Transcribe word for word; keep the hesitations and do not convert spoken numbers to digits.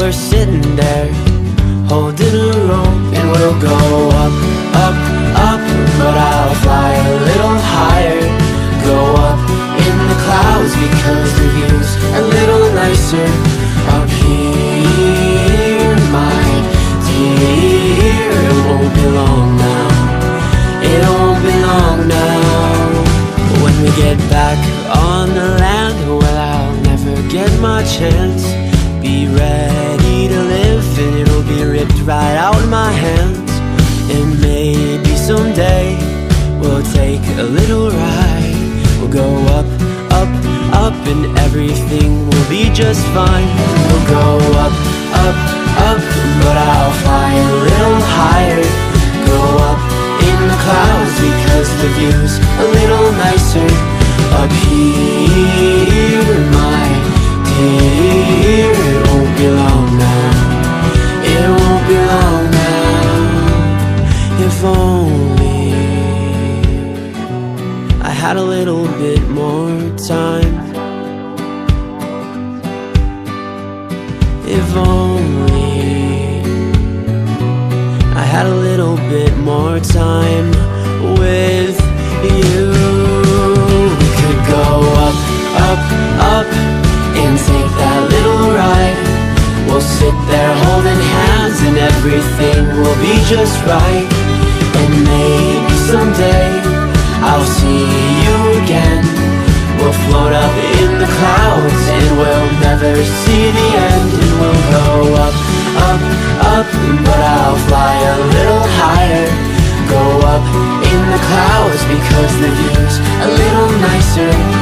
we're sitting there holding a rope, and we'll go up, up, up, but I'll fly a little higher. Go up in the clouds because the view's a little nicer up here, my dear. It won't be long now, it won't be long now. When we get back on the land, well, I'll never get my chance. Be ready to live and it'll be ripped right out of my hands. And maybe someday we'll take a little ride. We'll go up, up, up, and everything will be just fine. We'll go up, up, up, but I'll fly a little higher. Go up in the clouds because the view's a little nicer up here, my dear. It won't be long now, it won't be long now. If only I had a little bit more time. If only I had a little bit more time with you. We could go up, up, up, and take that little ride. We'll sit there holding hands and everything will be just right. And maybe someday I'll see you again. We'll float up in the clouds and we'll never see the end. And we'll go up, up, up, but I'll fly a little higher. Go up in the clouds because the view's a little nicer